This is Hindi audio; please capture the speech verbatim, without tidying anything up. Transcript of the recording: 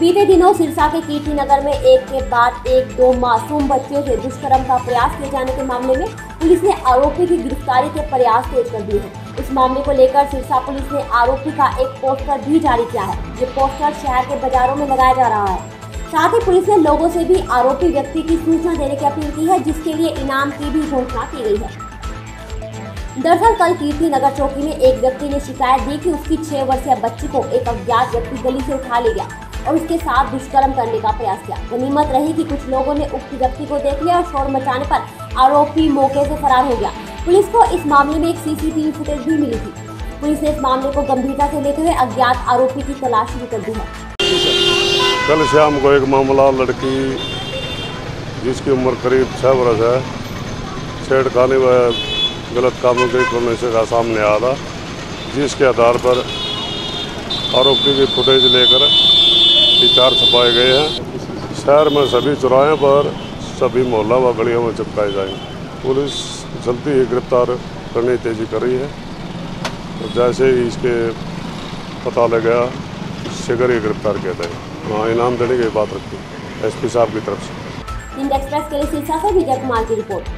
बीते दिनों सिरसा के कीर्तिनगर में एक के बाद एक दो मासूम बच्चों से दुष्कर्म का प्रयास किए जाने के मामले में पुलिस ने आरोपी की गिरफ्तारी के प्रयास तेज कर दिए हैं। इस मामले को लेकर सिरसा पुलिस ने आरोपी का एक पोस्टर भी जारी किया है। ये पोस्टर शहर के बाजारों में लगाया जा रहा है। साथ ही पुलिस ने लोगों से भी आरोपी व्यक्ति की सूचना देने की अपील की है, जिसके लिए इनाम की भी घोषणा की गई है। दरअसल कल कीर्तिनगर चौकी में एक व्यक्ति ने शिकायत दी कि उसकी छह वर्षीय बच्ची को एक अज्ञात व्यक्ति गली से उठा ले गया और उसके साथ दुष्कर्म करने का प्रयास किया। गनीमत रही कि कुछ लोगों ने उक्त व्यक्ति को देख लिया और शोर मचाने पर आरोपी मौके से फरार हो गया। पुलिस को इस मामले में एक सीसीटीवी फुटेज भी मिली थी। पुलिस ने इस मामले को गंभीरता से लेते हुए अज्ञात आरोपी की तलाश शुरू कर दी है। कल शाम को एक मामला लड़की जिसकी उम्र करीब छह वर्ष है छेड़खानी व गलत कामों के करने से का सामने आ रहा, जिसके आधार पर आरोपी की फुटेज लेकर विचार छपाए गए हैं। शहर में सभी चौराहे पर सभी मोहल्ला व गलियों में चिपकाए जाएंगे। पुलिस जल्दी ही गिरफ्तार करने की तेजी कर रही है। तो जैसे ही इसके पता लगा शीघ्र ही गिरफ्तार किया जाए। हाँ, इनाम देने की बात रखी एसपी साहब की तरफ से। इंडिया एक्सप्रेस के लिए सिरसा से विजय कुमार की रिपोर्ट।